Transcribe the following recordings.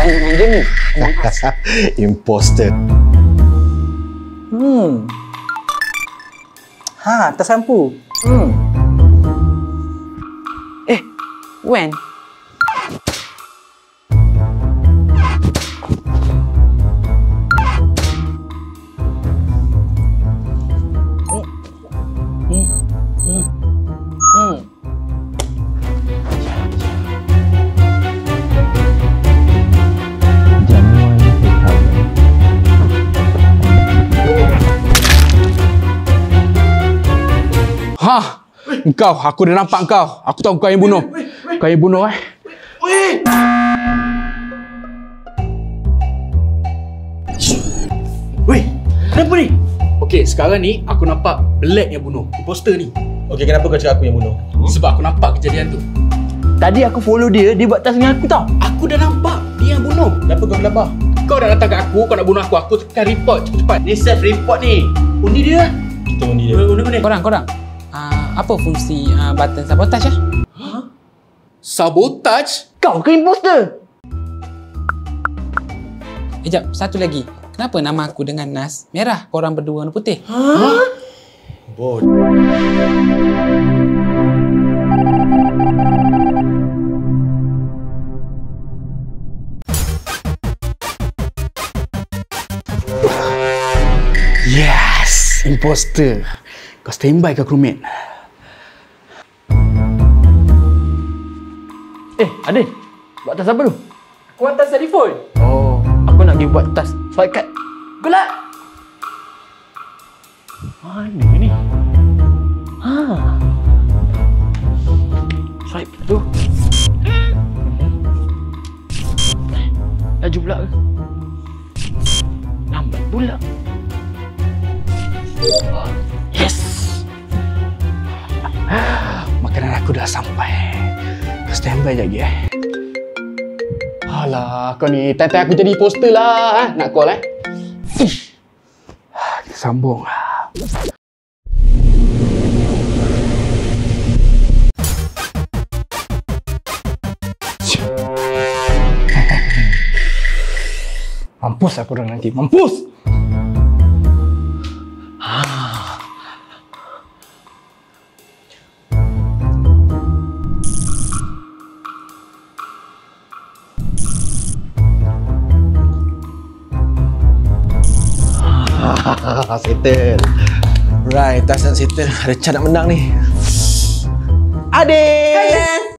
Tanya je ni. Imposter. Tersampu. Wen. Engkau, aku dah nampak kau. Aku tahu kau yang bunuh. Kau yang bunuh Weh, kenapa ni? Okey, sekarang ni aku nampak Black yang bunuh. Imposter ni. Okey, kenapa kau cakap aku yang bunuh? Sebab aku nampak kejadian tu. Tadi aku follow dia buat tas dengan aku tau. Aku dah nampak dia yang bunuh. Kenapa kau gelabah? Kau dah datang kat aku, kau nak bunuh aku tekan report cepat-cepat. Ni self report ni. Undi dia. Kita undi dia. Undi. Korang. Apa fungsi button sabotage Sabotage? Kau ke imposter? Jap, satu lagi. Kenapa nama aku dengan Nas merah, korang berdua warna putih? Bot. Yes! Imposter. Kau standby ke crewmate? Adin. Buat tas apa tu? Aku buat tas telefon. Oh, aku nak pergi buat tas swipe card. Gelap. Mana ni? Swipe tu. Laju pula ke? Lambat pula. Yes! Makanan aku dah sampai. Kau standby je lagi Alah, kau ni time-time aku jadi poster lah nak call Kita sambung Mampus aku dah nanti, mampus! Settle. Right, tas nak settle. Ada chance nak menang ni. Adin!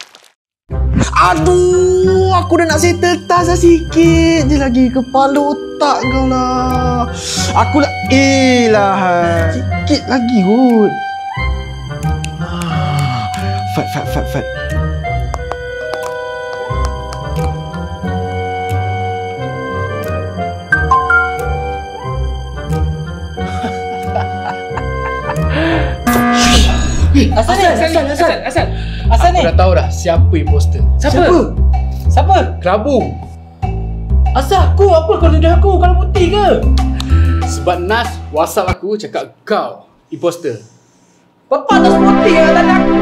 Aduh, aku dah nak settle tas dah sikit je lagi. Kepala otak kau lah. Aku lah, sikit lagi kot. Fat. Asal. Aku dah tahu dah siapa imposter. Siapa? Kelabu. Asal aku? Apa kau tuduh aku? Kalau putih ke? Sebab Nas WhatsApp aku cakap kau imposter. Bapak tas putih yang tanda aku.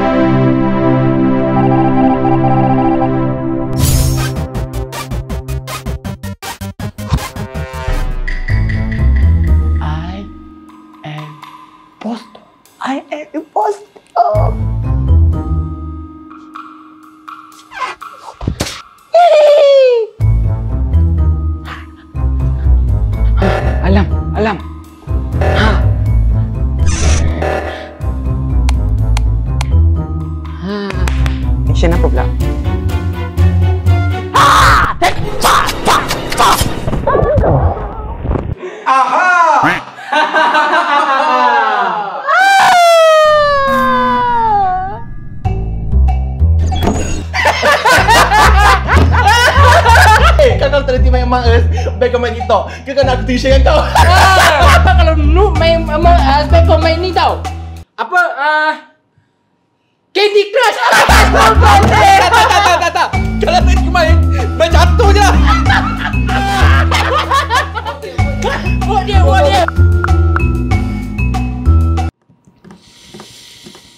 I am imposter. Alam. Action apa pula? Kau terhenti main Among Us, baik kau main TikTok. Kau nak aku tuition dengan kau. Apa kalau noob main aspek kau main ni tau? Apa? Candy Crush. Tak. Kalau main jatuh je lah. Buat dia.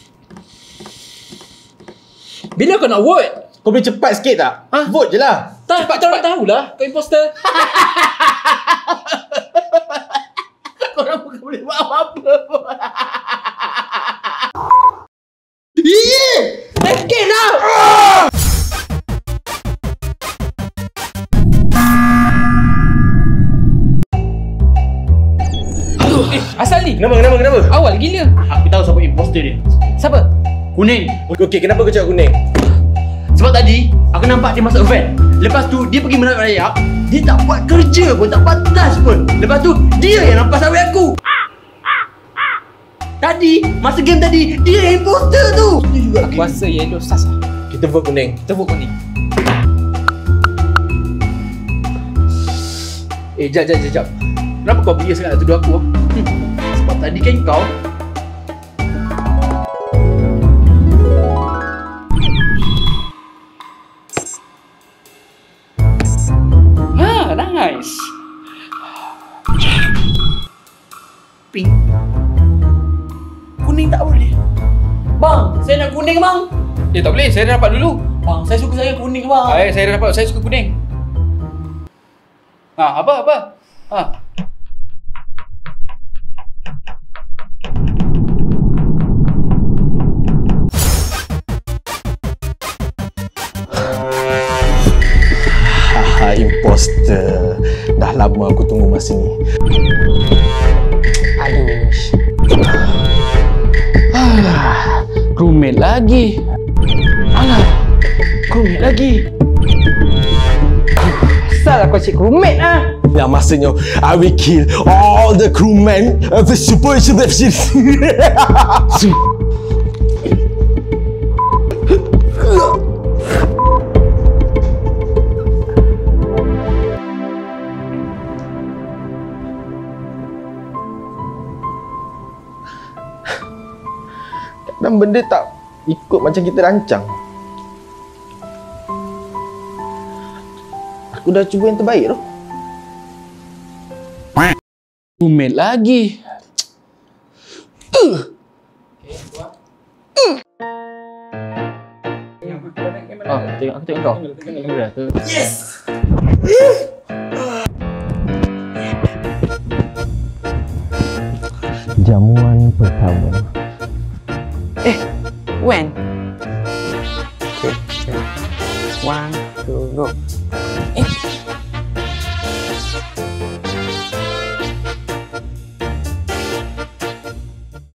Bila kau nak vote? Kau boleh cepat sikit tak? Vote je lah. Cepat tahulah kau imposter. Korang bukan boleh buat apa-apa pun. Sakit lah. Asal ni? Kenapa? Awal gila. Aku tahu siapa imposter dia. Siapa? Kuning. Okey, kenapa kau cakap kuning? Sebab tadi aku nampak dia masuk van. Lepas tu dia pergi menang rayap. Dia tak buat kerja pun, tak buat task pun. Lepas tu dia yang nampak sawit aku. Tadi, masa game tadi, dia yang imposter tu. Dia juga. Aku rasa yellow sas lah. Kita vote kuning. Kita vote kuning. Jap. Kenapa kau bias sangat nak tuduh aku? Sebab tadi kan kau Nice. pink. Kuning tak boleh. Bang, saya nak kuning bang. Tak boleh, saya dah dapat dulu. Bang, saya suka saya kuning bang. Saya dah dapat, saya suka kuning. Apa? Haha, imposter. Dah lama aku tunggu masa ni. Aduh. Roommate lagi. Roommate lagi. Asal aku cik roommate ah. Yang masanya I will kill all the crewmen of the super ship. Dan benda tak ikut macam kita rancang. Aku dah cuba yang terbaik tu. Roommate lagi. Aku tengok kau. Kamera tu. Yes! Jamuan pertama. When? Okay. 1, 2, go.